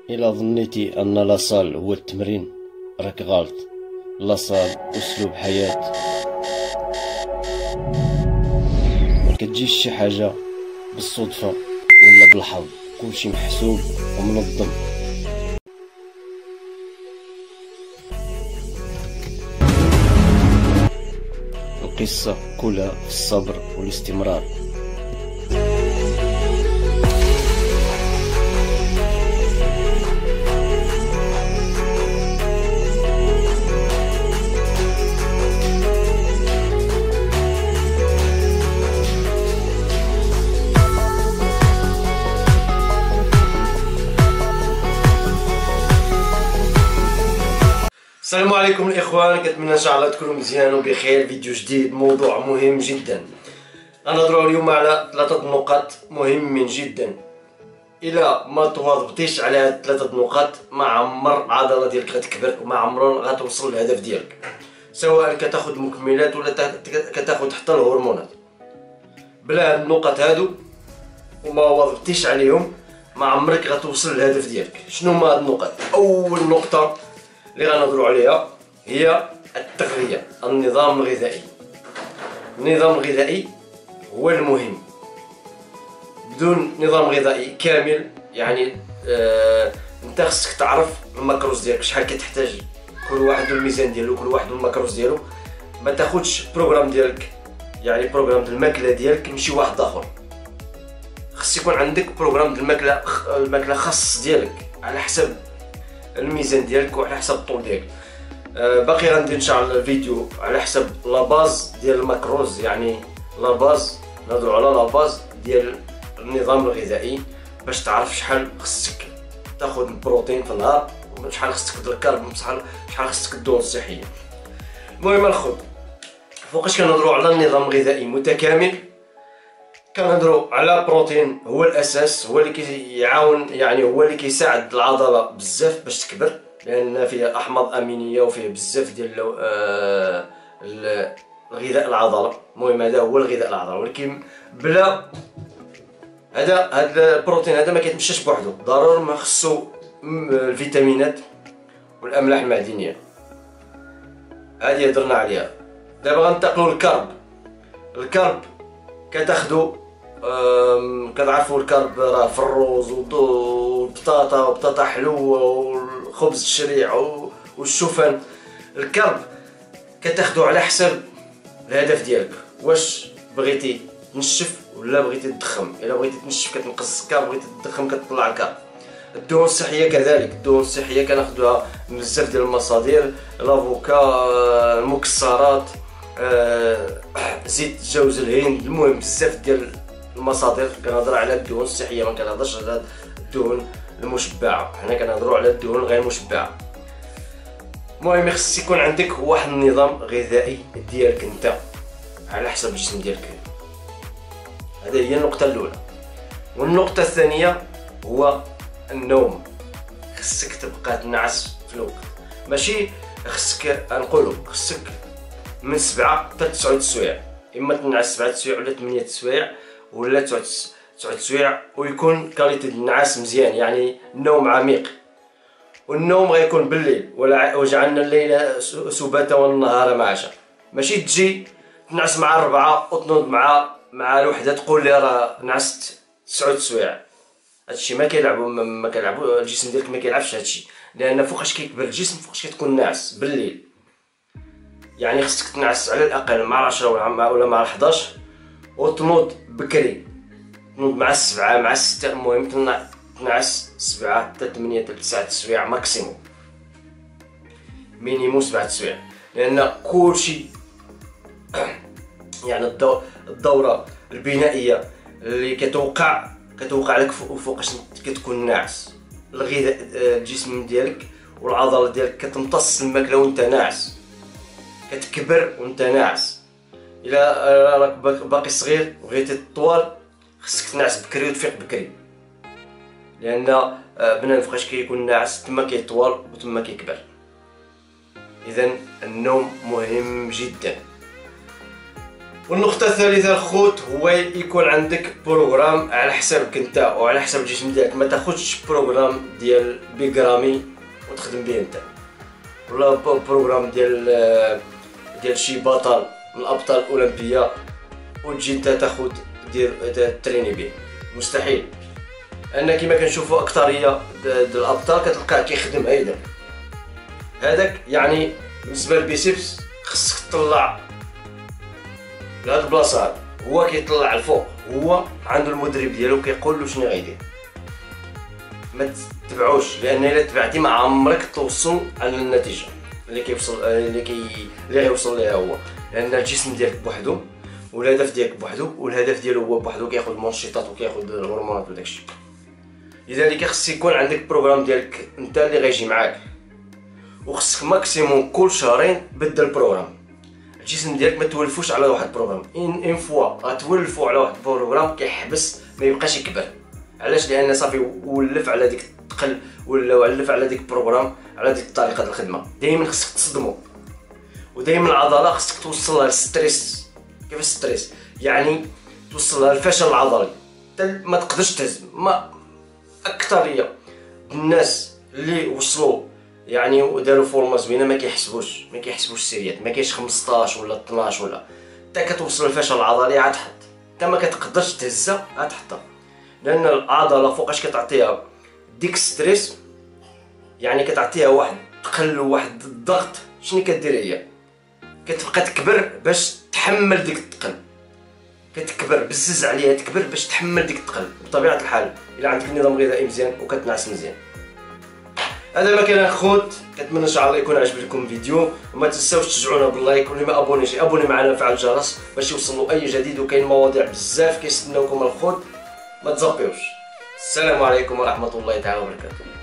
إلا ظنيتي أن لاصال هو التمرين راك غلط. لاصال أسلوب حياة، ما كتجيش شي حاجة بالصدفة ولا بالحظ، كلشي محسوب ومنظم. القصة كلها في الصبر والاستمرار. السلام عليكم الاخوان، كنتمنى ان شاء الله تكونوا مزيان وبخير. فيديو جديد، موضوع مهم جدا. غنهضروا اليوم على 3 نقاط مهمين جدا. الا ما تواظبتيش على هاد 3 نقاط ما عمر العضله ديالك غتكبر وما عمر غتوصل للهدف ديالك، سواء كتاخذ مكملات ولا كتاخذ حتى الهرمونات. بلا هاد النقاط هادو وما واظبتيش عليهم ما عمرك غتوصل للهدف ديالك. شنو هما هاد النقاط؟ اول نقطه اللي غنهضروا عليها هي التغذية، النظام الغذائي. النظام الغذائي هو المهم. بدون نظام غذائي كامل يعني انت خصك تعرف المكروز ديالك شحال كتحتاج، كل واحد والميزان ديالو، كل واحد والمكروز ديالو. ما تاخذش بروغرام ديالك، يعني بروغرام ديال الماكله ديالك ماشي واحد اخر. خص يكون عندك بروغرام ديال الماكله خاص ديالك على حسب الميزان ديالك وعلى حسب الطول ديالك. باقي غندير ان شاء الله الفيديو على حسب لا باز ديال الماكروز، يعني لا باز، نهضروا على لا باز ديال النظام الغذائي باش تعرف شحال خصك تاخذ البروتين في النهار، وشحال خصك الكرب، شحال خصك الدهون الصحيه. المهم الخوت، فوقاش كنهضروا على النظام الغذائي متكامل كنهضروا على بروتين. هو الاساس، هو اللي كيعاون، يعني هو اللي كيساعد العضله بزاف باش تكبر، لان فيه احماض امينيه وفيه بزاف ديال الغذاء العضله. المهم هذا هو الغذاء العضله، ولكن بلا هذا البروتين هذا ما كيتمشاش بوحدو، ضروري ما خصو الفيتامينات والاملاح المعدنيه. هذه هضرنا عليها. دابا غننتقلوا للكرب. الكرب كتاخدو، كتعرفوا الكرب راه في الروز والبطاطا وبطاطا حلوه والخبز الشريع والشوفان. الكرب كتاخدو على حسب الهدف ديالك، واش بغيتي تنشف ولا بغيتي تضخم. الا بغيتي تنشف كتنقص السكر، بغيتي تضخم كتطلع الكرب. الدهون الصحيه كذلك، الدهون الصحيه كناخدوها من بزاف ديال المصادر، الافوكا، المكسرات، زيت جوز الهند. المهم بزاف ديال المصادر. كنهضر على الدهون الصحيه، ما كنهضرش على الدهون المشبعه، حنا كنهضروا على الدهون غير مشبعه. المهم خص يكون عندك واحد النظام غذائي ديالك انت على حسب الجسم ديالك. هذه هي النقطه الاولى. والنقطه الثانيه هو النوم. خصك تبقى تنعس في الوقت، ماشي خصك نقولوا خصك من 7 حتى 9 سوايع. اما تنعس 7 سوايع ولا 8 سوايع ولا 9 سوايع، ويكون كاليتي النعاس مزيان، يعني النوم عميق. والنوم غيكون بالليل، وجعلنا الليل سباتا والنهار معاشا. ماشي تجي تنعس مع 4 وتنوض مع الوحده تقول لي راه نعست 9 سوايع. هادشي ما كيلعبو الجسم ديالك، ما كيلعبش هادشي، لان فوقاش كيكبر الجسم فوقاش كتكون ناعس بالليل. يعني خصك تنعس على الاقل مع 10 ولا مع 11 وتنوض بكري، تنوض مع 7 مع 6. المهم تنعس 7 حتى 8 حتى 9 سوايع ماكسيموم، مينيموم 7 سوايع. لان كلشي يعني الدوره البنائيه اللي كتوقع لك فوقاش كتكون ناعس. الغذاء الجسم ديالك والعضله ديالك كتمتص الماكله وانت ناعس، كتكبر وانت ناعس. الا راك باقي صغير وبغيتي تطول خصك تنعس بكري وتفيق بكري، لان بنادم فوقاش كيكون ناعس تما كيطول وتما كيكبر. اذا النوم مهم جدا. والنقطة الثالثة الخوت هو يكون عندك بروغرام على حسابك انت وعلى حساب الجسم ديالك. ما تاخذش بروغرام ديال بيغرامي وتخدم به انت، ولا بروغرام ديال شي بطل من الابطال الاولمبيه وتجي انت تاخذ دير تريني به. مستحيل. ان كما كنشوفوا اكثريه ديال الابطال كتلقاه كيخدم هذاك يعني بالنسبه للبيسيبس خصك تطلع لهاد البلاصه هاد، هو كيطلع الفوق، هو عنده المدرب ديالو كيقول له شنو غيدير. ما تتبعوش، لان الا تبعتي ما عمرك توصل على النتيجه اللي كيوصل اللي غيوصل ليها هو، لان الجسم ديالك بوحدو والهدف ديالك بوحدو والهدف ديالو هو بوحدو، كياخذ المنشطات وكياخذ الهرمونات وداكشي. لذلك خص يكون عندك بروغرام ديالك انت اللي غيجي معاك، وخصك ماكسيموم كل شهرين بدل البروغرام. الجسم ديالك ما تولفوش على واحد البروغرام، ان فوا غتولفو على واحد البروغرام كيحبس ما يبقاش يكبر. علاش؟ لان صافي ولف على ديك الثقل ولا ولف على ديك البروغرام، على ديك طريقه الخدمه. دائما خصك تصدمو، ودائما العضله خصك توصلها للستريس. كيف الستريس؟ يعني توصلها للفشل العضلي ما تقدرش تهزم. ما اكثريه الناس اللي وصلوا يعني وداروا فورمه زوينه ما كيحسبوش السيريات، ما كاينش 15 ولا 12 ولا حتى كتوصل للفشل العضلي عاد تحط، انت ما كتقدرش تهزها عاد تحطها، لان العضله فوقاش كتعطيها ديك ستريس، يعني كتعطيها واحد الثقل وواحد الضغط. شنو كدير هي؟ كتبقى تكبر باش تحمل ديك الثقل، كتكبر بزز عليها، تكبر باش تحمل ديك الثقل. بطبيعه الحال الا عندك نظام غذائي مزيان وكتنعس مزيان. هذا ما كان الخوت، كنتمنى ان شاء الله يكون عجبكم الفيديو، وما تنساوش تشجعونا باللايك، واللي ما ابونيش ابوني معنا وفعل الجرس باش يوصلوا اي جديد، وكاين مواضيع بزاف كيستناوكم الخوت، ما تزابيوش. السلام عليكم ورحمه الله تعالى وبركاته.